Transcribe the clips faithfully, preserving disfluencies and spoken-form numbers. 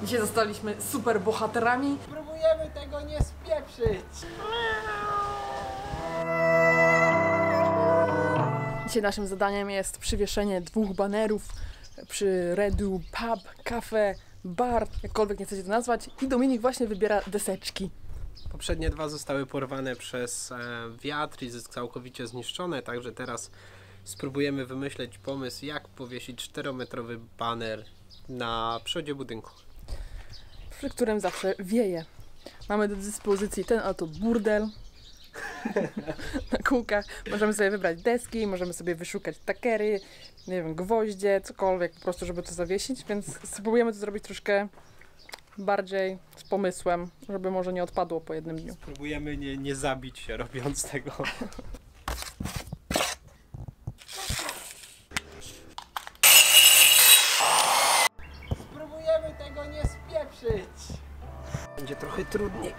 Dzisiaj zostaliśmy super bohaterami. Próbujemy tego nie spieprzyć. Dzisiaj naszym zadaniem jest przywieszenie dwóch banerów przy Redu Pub, Cafe, Bar, jakkolwiek nie chcecie to nazwać. I Dominik właśnie wybiera deseczki. Poprzednie dwa zostały porwane przez e, wiatr i całkowicie zniszczone, także teraz spróbujemy wymyśleć pomysł, jak powiesić czterometrowy baner na przodzie budynku. Przy którym zawsze wieje. Mamy do dyspozycji ten oto burdel na kółkach. Możemy sobie wybrać deski, możemy sobie wyszukać takery, nie wiem, gwoździe, cokolwiek po prostu, żeby to zawiesić, więc spróbujemy to zrobić troszkę bardziej z pomysłem, żeby może nie odpadło po jednym dniu. Spróbujemy nie, nie zabić się robiąc tego. Spróbujemy tego nie spieprzyć. Będzie trochę trudniej.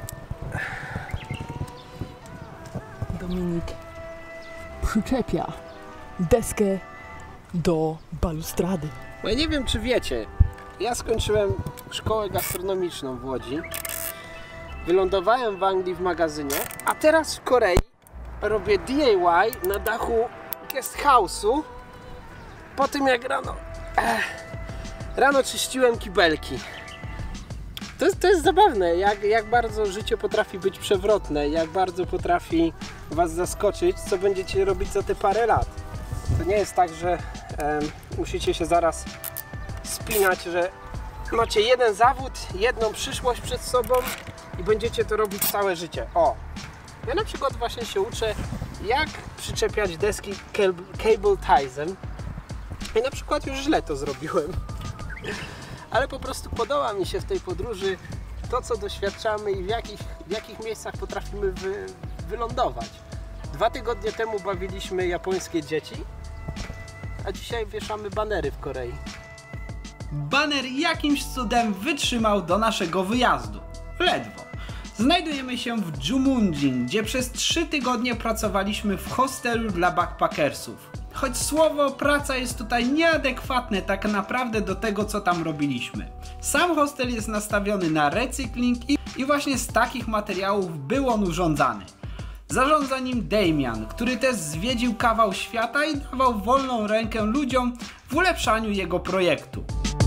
Dominik przyczepia deskę do balustrady. Bo ja nie wiem, czy wiecie, ja skończyłem szkołę gastronomiczną w Łodzi. Wylądowałem w Anglii w magazynie, a teraz w Korei robię D I Y na dachu guest house'u. Po tym jak rano eh, rano czyściłem kibelki. To jest, to jest zabawne, jak, jak bardzo życie potrafi być przewrotne, jak bardzo potrafi was zaskoczyć, co będziecie robić za te parę lat. To nie jest tak, że e, musicie się zaraz spinać, że macie jeden zawód, jedną przyszłość przed sobą i będziecie to robić całe życie. O! Ja na przykład właśnie się uczę, jak przyczepiać deski cable ties'em. I na przykład już źle to zrobiłem. Ale po prostu podoba mi się w tej podróży to, co doświadczamy i w jakich, w jakich miejscach potrafimy wy, wylądować. Dwa tygodnie temu bawiliśmy japońskie dzieci, a dzisiaj wieszamy banery w Korei. Baner jakimś cudem wytrzymał do naszego wyjazdu. Ledwo. Znajdujemy się w Jumunjin, gdzie przez trzy tygodnie pracowaliśmy w hostelu dla backpackersów. Choć słowo praca jest tutaj nieadekwatne tak naprawdę do tego, co tam robiliśmy. Sam hostel jest nastawiony na recykling i, i właśnie z takich materiałów był on urządzany. Zarządza nim Damian, który też zwiedził kawał świata i dawał wolną rękę ludziom w ulepszaniu jego projektu.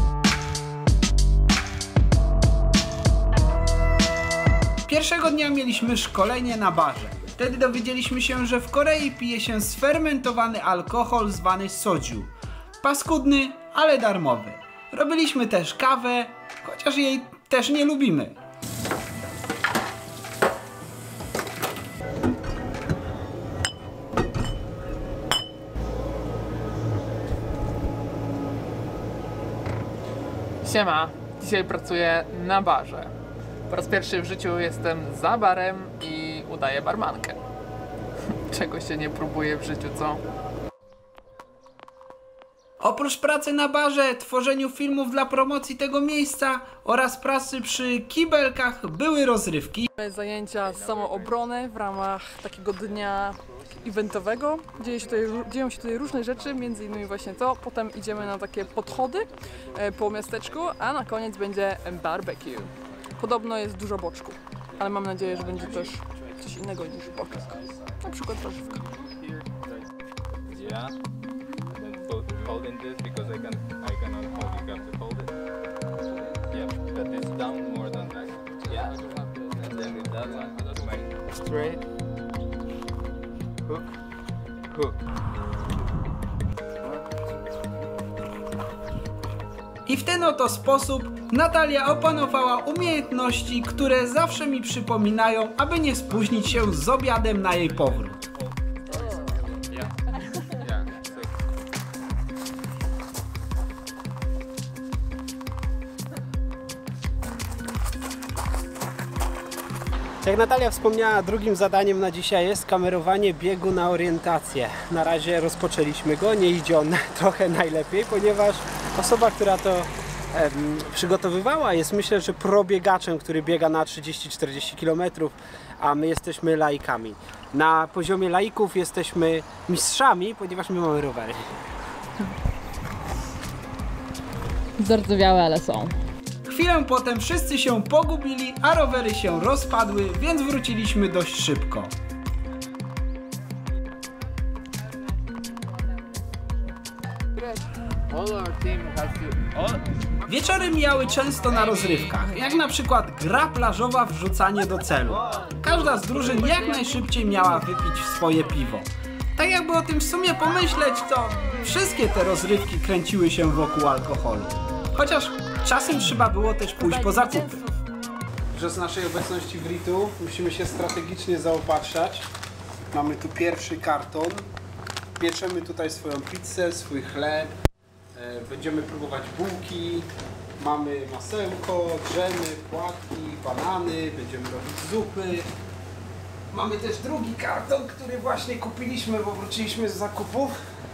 Pierwszego dnia mieliśmy szkolenie na barze. Wtedy dowiedzieliśmy się, że w Korei pije się sfermentowany alkohol zwany soju. Paskudny, ale darmowy. Robiliśmy też kawę, chociaż jej też nie lubimy. Siema, dzisiaj pracuję na barze. Po raz pierwszy w życiu jestem za barem i udaję barmankę. Czego się nie próbuje w życiu, co? Oprócz pracy na barze, tworzeniu filmów dla promocji tego miejsca oraz pracy przy kibelkach były rozrywki. Zajęcia z samoobrony w ramach takiego dnia eventowego. Dzieje się tutaj, dzieją się tutaj różne rzeczy, między innymi właśnie to. Potem idziemy na takie podchody po miasteczku, a na koniec będzie barbecue. Podobno jest dużo boczków, ale mam nadzieję, że będzie też coś innego niż boczek. Na przykład warzywka. Yeah. Holding this because I can I cannot hold it. You have to hold it. Yeah, but it's down more than that. Yeah. And then with that one, that's my straight hook, hook. I w ten oto sposób Natalia opanowała umiejętności, które zawsze mi przypominają, aby nie spóźnić się z obiadem na jej powrót. Jak Natalia wspomniała, drugim zadaniem na dzisiaj jest kamerowanie biegu na orientację. Na razie rozpoczęliśmy go, nie idzie on trochę najlepiej, ponieważ osoba, która to em, przygotowywała, jest myślę, że probiegaczem, który biega na trzydzieści czterdzieści kilometrów, a my jesteśmy laikami. Na poziomie laików jesteśmy mistrzami, ponieważ my mamy rowery. Zardzewiałe, ale są. Chwilę potem wszyscy się pogubili, a rowery się rozpadły, więc wróciliśmy dość szybko. Wieczory mijały często na rozrywkach, jak na przykład gra plażowa wrzucanie do celu. Każda z drużyn jak najszybciej miała wypić swoje piwo. Tak jakby o tym w sumie pomyśleć, to wszystkie te rozrywki kręciły się wokół alkoholu. Chociaż czasem trzeba było też pójść po zakupy. Podczas naszej obecności w Ritu musimy się strategicznie zaopatrzać. Mamy tu pierwszy karton. Pieczemy tutaj swoją pizzę, swój chleb. Będziemy próbować bułki. Mamy masełko, drzemy, płatki, banany. Będziemy robić zupy. Mamy też drugi karton, który właśnie kupiliśmy, bo wróciliśmy z zakupów.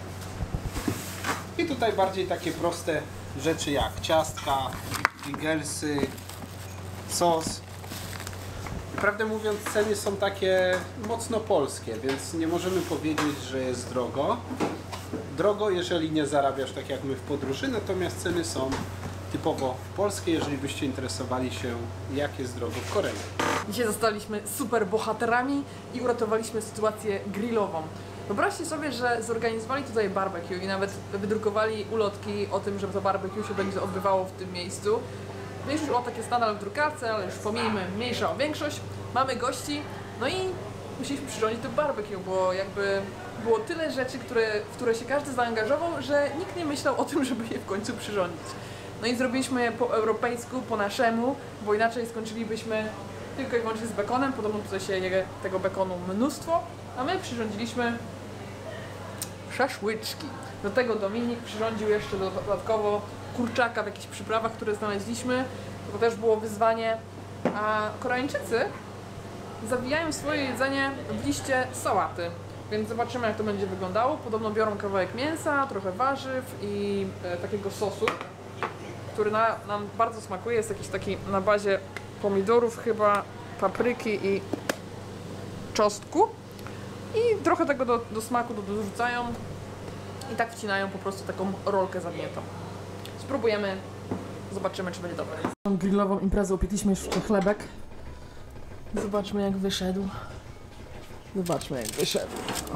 I tutaj bardziej takie proste rzeczy jak ciastka, jinglesy, sos. Prawdę mówiąc, ceny są takie mocno polskie, więc nie możemy powiedzieć, że jest drogo. Drogo, jeżeli nie zarabiasz tak jak my w podróży, natomiast ceny są typowo polskie, jeżeli byście interesowali się, jak jest drogo w Korei. Dzisiaj zostaliśmy super bohaterami i uratowaliśmy sytuację grillową. Wyobraźcie sobie, że zorganizowali tutaj barbecue i nawet wydrukowali ulotki o tym, że to barbecue się będzie odbywało w tym miejscu. Większość ulotek jest nadal w drukarce, ale już pomijmy, mniejsza o większość. Mamy gości, no i musieliśmy przyrządzić to barbecue, bo jakby było tyle rzeczy, które, w które się każdy zaangażował, że nikt nie myślał o tym, żeby je w końcu przyrządzić. No i zrobiliśmy je po europejsku, po naszemu, bo inaczej skończylibyśmy tylko i wyłącznie z bekonem. Podobno tutaj się je tego bekonu mnóstwo, a my przyrządziliśmy szaszłyczki. Do tego Dominik przyrządził jeszcze dodatkowo kurczaka w jakichś przyprawach, które znaleźliśmy. To też było wyzwanie. A Koreańczycy zawijają swoje jedzenie w liście sałaty. Więc zobaczymy, jak to będzie wyglądało. Podobno biorą kawałek mięsa, trochę warzyw i e, takiego sosu, który na, nam bardzo smakuje. Jest jakiś taki na bazie pomidorów chyba, papryki i czosnku. I trochę tego do, do smaku do, dorzucają i tak wcinają po prostu taką rolkę zawiniętą. Spróbujemy, zobaczymy, czy będzie dobre. Grillową imprezę upiekliśmy już w chlebek. Zobaczmy, jak wyszedł. Zobaczmy, jak wyszedł.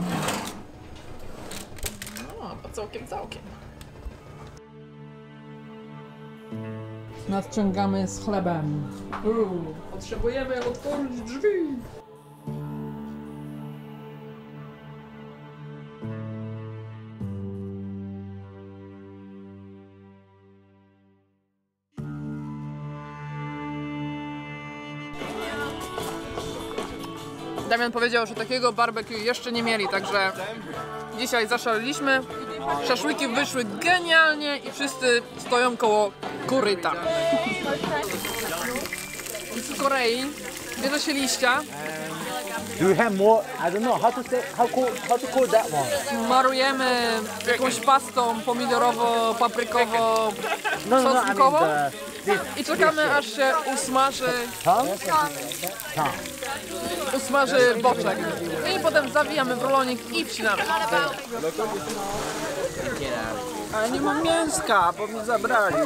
No, to całkiem, całkiem. Nadciągamy z chlebem. Uuu, potrzebujemy otworzyć drzwi. Damian powiedział, że takiego barbecue jeszcze nie mieli, także dzisiaj zaszaleliśmy. Szaszłyki wyszły genialnie i wszyscy stoją koło koryta. W Korei bierze się liścia. Do you have more? I don't know how to say how call how to call that one. Marujemy jakąś pastą pomidorowo-paprykowo No, no, no, I czosnkową mean the, this, i czekamy, aż się usmaży, tongue? Tongue. usmaży boczek. I potem zawijamy w rulonik i wcinamy. Ale nie mam mięska, bo mi zabrali.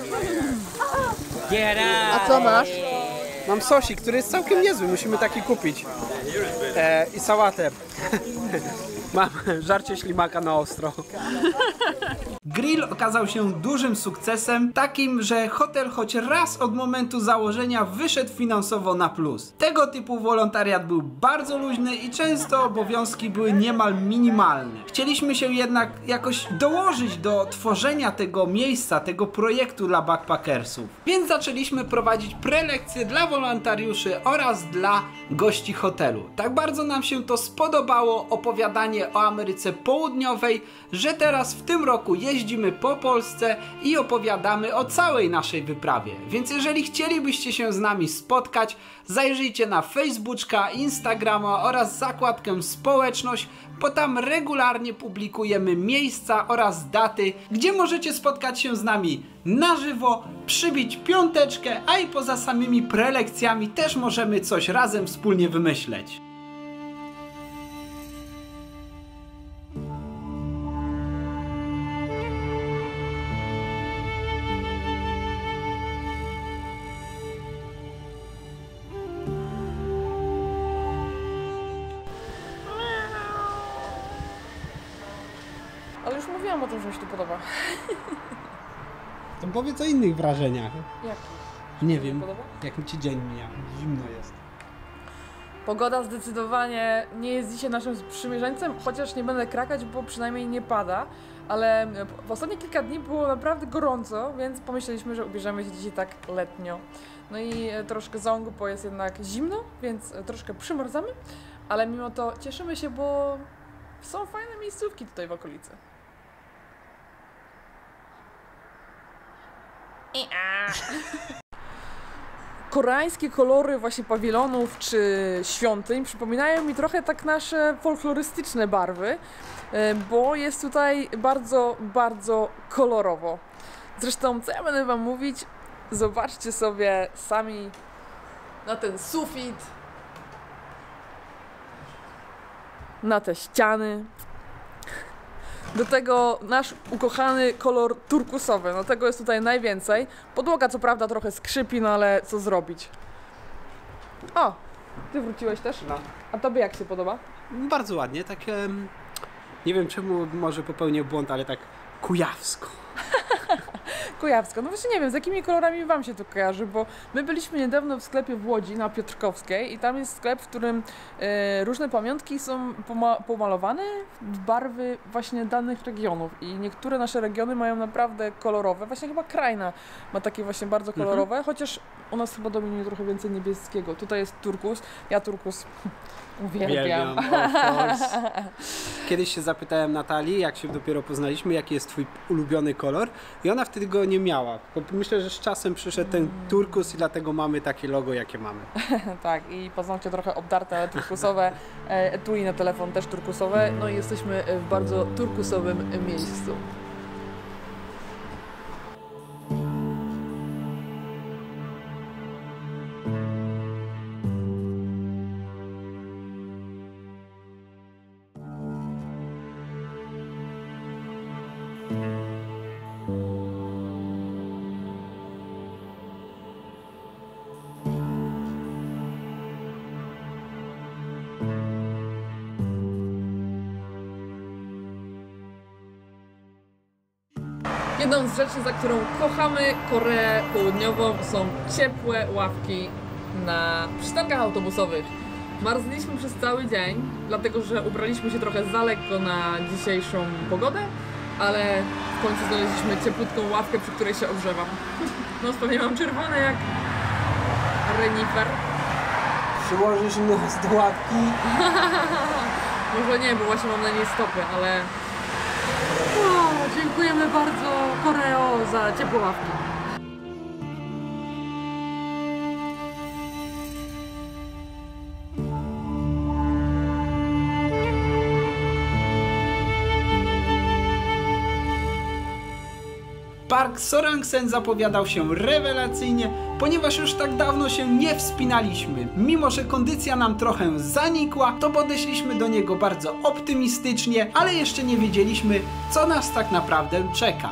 A co masz? Mam sosik, który jest całkiem niezły, musimy taki kupić. E, I sałatę. Mam żarcie ślimaka na ostro. Grill okazał się dużym sukcesem, takim, że hotel choć raz od momentu założenia wyszedł finansowo na plus. Tego typu wolontariat był bardzo luźny i często obowiązki były niemal minimalne. Chcieliśmy się jednak jakoś dołożyć do tworzenia tego miejsca, tego projektu dla backpackersów. Więc zaczęliśmy prowadzić prelekcje dla wolontariuszy oraz dla gości hotelu. Tak bardzo nam się to spodobało, opowiadanie o Ameryce Południowej, że teraz w tym roku jeździmy po Polsce i opowiadamy o całej naszej wyprawie. Więc jeżeli chcielibyście się z nami spotkać, zajrzyjcie na Facebooka, Instagrama oraz zakładkę społeczność, bo tam regularnie publikujemy miejsca oraz daty, gdzie możecie spotkać się z nami na żywo, przybić piąteczkę, a i poza samymi prelekcjami też możemy coś razem wspólnie wymyśleć. mówiłam o tym, że mi się tu podoba. To powiedz o innych wrażeniach. Jak? Nie Ci się wiem, podoba? jak mi ci dzień mija. Zimno jest. Pogoda zdecydowanie nie jest dzisiaj naszym sprzymierzeńcem, chociaż nie będę krakać, bo przynajmniej nie pada, ale w ostatnie kilka dni było naprawdę gorąco, więc pomyśleliśmy, że ubierzemy się dzisiaj tak letnio. No i troszkę zągu, bo jest jednak zimno, więc troszkę przymarzamy, ale mimo to cieszymy się, bo są fajne miejscówki tutaj w okolicy. Koreańskie kolory właśnie pawilonów czy świątyń przypominają mi trochę tak nasze folklorystyczne barwy, bo jest tutaj bardzo, bardzo kolorowo. Zresztą, co ja będę wam mówić, zobaczcie sobie sami na ten sufit, na te ściany. Do tego nasz ukochany kolor turkusowy, no tego jest tutaj najwięcej. Podłoga co prawda trochę skrzypi, no ale co zrobić. O, ty wróciłeś też? No. A tobie jak się podoba? Bardzo ładnie, tak em, nie wiem czemu może popełnię błąd, ale tak kujawsko. Kujawsko. No właśnie nie wiem, z jakimi kolorami wam się to kojarzy, bo my byliśmy niedawno w sklepie w Łodzi na Piotrkowskiej i tam jest sklep, w którym e, różne pamiątki są poma pomalowane w barwy właśnie danych regionów i niektóre nasze regiony mają naprawdę kolorowe, właśnie chyba Krajna ma takie właśnie bardzo kolorowe, mhm. chociaż u nas chyba dominuje trochę więcej niebieskiego. Tutaj jest turkus, ja turkus uwielbiam. Uwielbiam, Kiedyś się zapytałem Natalii, jak się dopiero poznaliśmy, jaki jest twój ulubiony kolor i ona wtedy go nie miała. Myślę, że z czasem przyszedł ten turkus i dlatego mamy takie logo, jakie mamy. Tak, i paznokcie trochę obdarte, ale turkusowe, etui na telefon też turkusowe, no i jesteśmy w bardzo turkusowym miejscu. Jedną z rzeczy, za którą kochamy Koreę Południową, są ciepłe ławki na przystankach autobusowych. Marzliśmy przez cały dzień, dlatego że ubraliśmy się trochę za lekko na dzisiejszą pogodę, ale w końcu znaleźliśmy cieplutką ławkę, przy której się ogrzewam. No, pewnie mam czerwone jak renifer. Przyłożysz nos do ławki? Może nie, bo właśnie mam na niej stopy, ale... O, dziękujemy bardzo Koreo za ciepłe ławki. Park Sorangsen zapowiadał się rewelacyjnie, ponieważ już tak dawno się nie wspinaliśmy. Mimo że kondycja nam trochę zanikła, to podeszliśmy do niego bardzo optymistycznie, ale jeszcze nie wiedzieliśmy, co nas tak naprawdę czeka.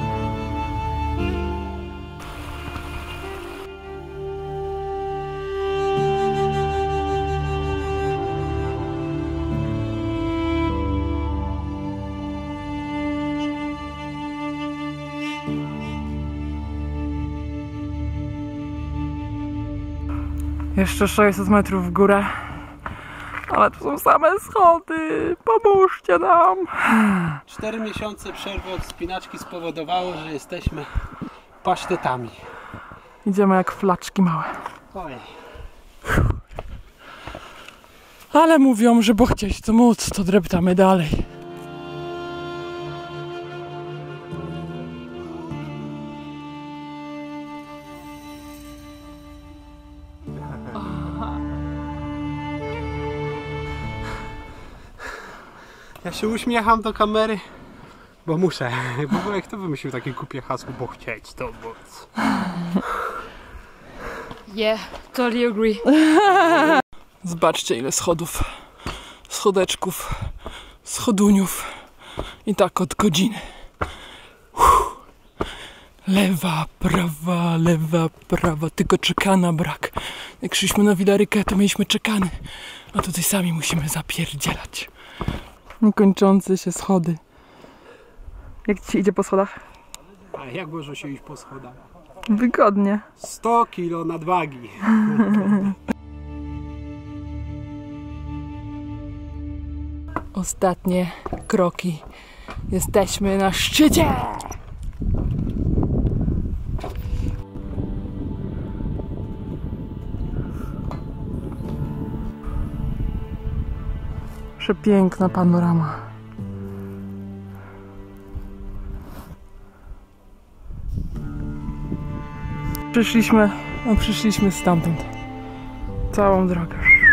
Jeszcze sześćset metrów w górę, ale to są same schody, pomóżcie nam. Cztery miesiące przerwy od wspinaczki spowodowało, że jesteśmy pasztetami. Idziemy jak flaczki małe. Oj. Ale mówią, że bo chcieć to móc, to dreptamy dalej. Ja się uśmiecham do kamery, bo muszę. W ogóle kto wymyślił takie głupie hasło, bo chcieć to móc? Yeah, totally agree. Zobaczcie ile schodów, schodeczków, schoduniów i tak od godziny. Uff. Lewa, prawa, lewa, prawa, tylko czekana brak. Jak szliśmy na Wilarykę, to mieliśmy czekany, a tutaj sami musimy zapierdzielać. Niekończące się schody. Jak ci się idzie po schodach? A jak może się iść po schodach? Wygodnie. sto kilo nadwagi. Ostatnie kroki. Jesteśmy na szczycie! Przepiękna panorama. Przyszliśmy, no przyszliśmy stamtąd. Całą drogę.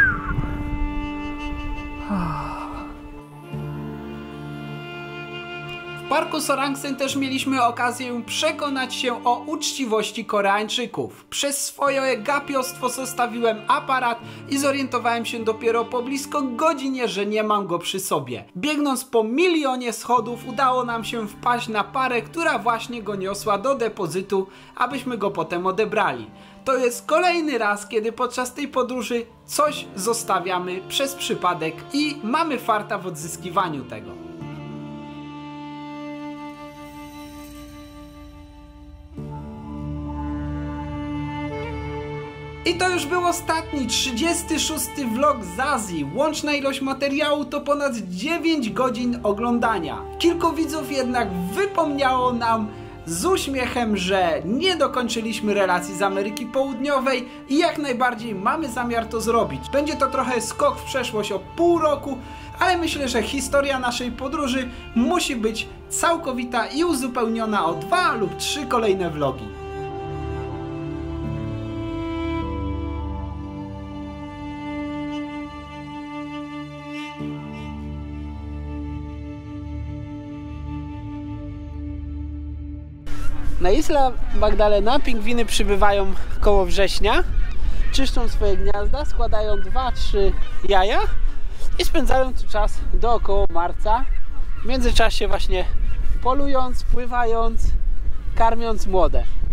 W parku Sorangsen też mieliśmy okazję przekonać się o uczciwości Koreańczyków. Przez swoje gapiostwo zostawiłem aparat i zorientowałem się dopiero po blisko godzinie, że nie mam go przy sobie. Biegnąc po milionie schodów udało nam się wpaść na parę, która właśnie go niosła do depozytu, abyśmy go potem odebrali. To jest kolejny raz, kiedy podczas tej podróży coś zostawiamy przez przypadek i mamy farta w odzyskiwaniu tego. I to już był ostatni, trzydziesty szósty vlog z Azji. Łączna ilość materiału to ponad dziewięć godzin oglądania. Kilku widzów jednak wypomniało nam z uśmiechem, że nie dokończyliśmy relacji z Ameryki Południowej i jak najbardziej mamy zamiar to zrobić. Będzie to trochę skok w przeszłość o pół roku, ale myślę, że historia naszej podróży musi być całkowita i uzupełniona o dwa lub trzy kolejne vlogi. Na Isla Magdalena pingwiny przybywają koło września, czyszczą swoje gniazda, składają dwa trzy jaja i spędzają tu czas do około marca, w międzyczasie właśnie polując, pływając, karmiąc młode.